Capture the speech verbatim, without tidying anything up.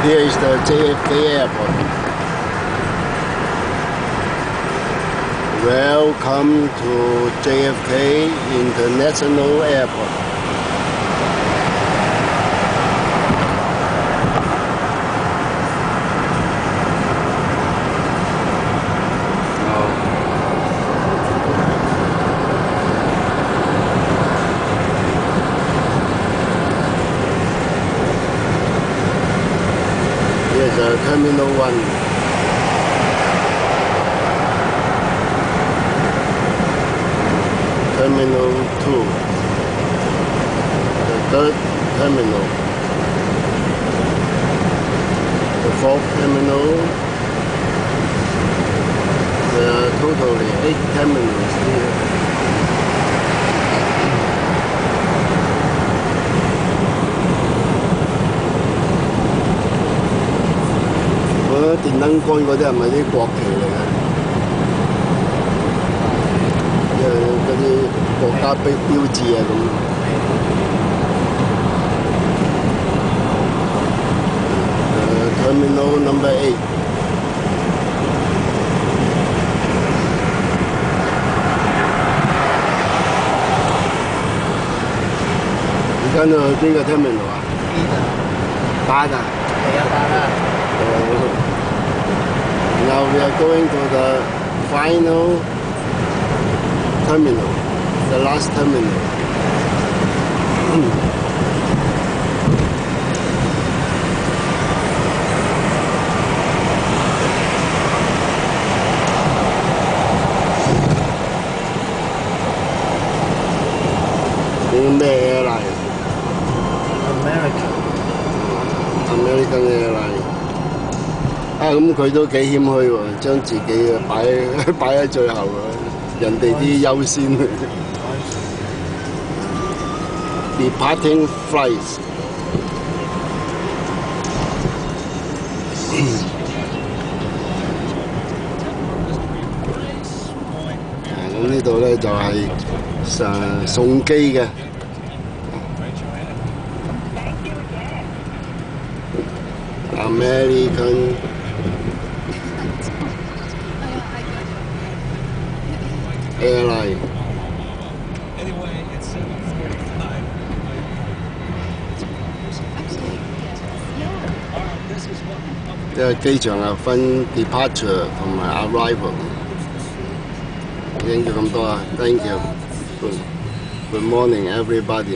Here is the J F K Airport. Welcome to J F K International Airport. Here's uh, Terminal one. Terminal two. The third terminal. The fourth terminal. There are totally eight terminals here.嗰電燈杆嗰啲係咪啲國旗嚟嘅？即係嗰啲國家標標誌啊咁。誒 Terminal number eight。而家呢邊個 terminal 啊？八啊。係啊，八啊。Now we are going to the final terminal, the last terminal.咩 airline? American. American airline. 啊，咁佢都幾謙虛喎，將自己啊擺擺喺最後啊，人哋啲優先。Departing flights。咁呢度咧就係誒送機嘅。American airline。即係機場啊，分 departure 同埋 arrival。已經叫咁多啊 ，thank you。Good good morning everybody。